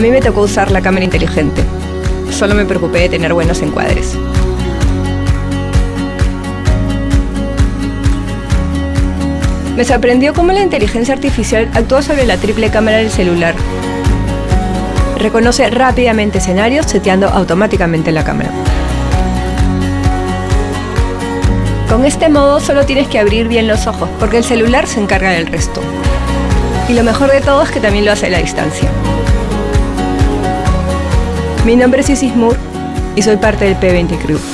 mí me tocó usar la cámara inteligente. Solo me preocupé de tener buenos encuadres. Me sorprendió cómo la inteligencia artificial actúa sobre la triple cámara del celular. Reconoce rápidamente escenarios seteando automáticamente la cámara. Con este modo solo tienes que abrir bien los ojos, porque el celular se encarga del resto. Y lo mejor de todo es que también lo hace a la distancia. Mi nombre es Isis Moore y soy parte del P20 Crew.